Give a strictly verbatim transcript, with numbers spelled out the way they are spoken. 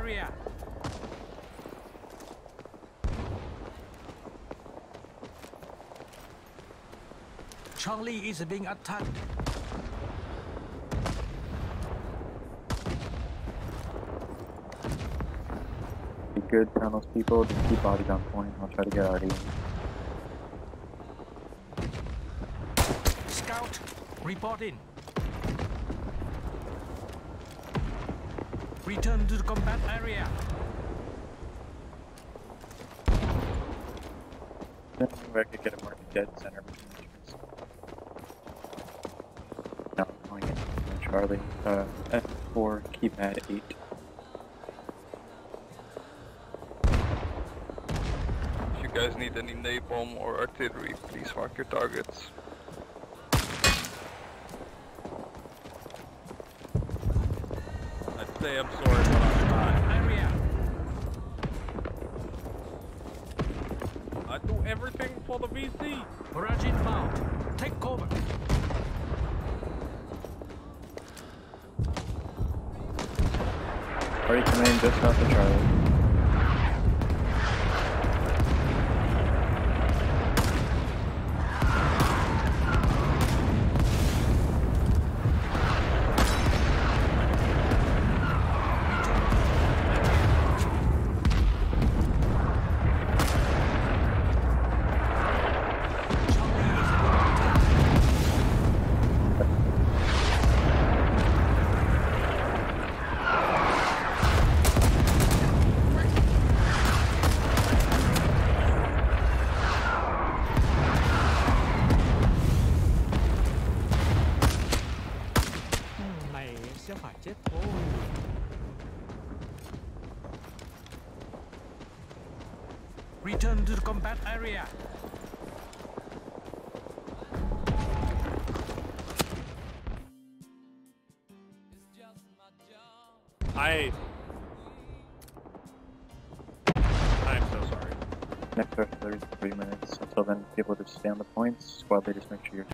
area. Charlie is being attacked. Be good on those people, just keep bodies on point. I'll try to get R D. Scout, report in. Return to the combat area. Then I could get a mark dead center between the trees. No, I'm going in Charlie. Uh, F four, keep at eight. If you guys need any napalm or artillery, please mark your targets. I'd say I'm sorry, but I'm not. Area. I do everything for the V C. Barrage inbound. Take cover. Already coming in just south of Charlie. Return to the combat area. I... I'm so sorry. Next for thirty-three minutes. Until then, people just stay on the points. Squad leaders, make sure you're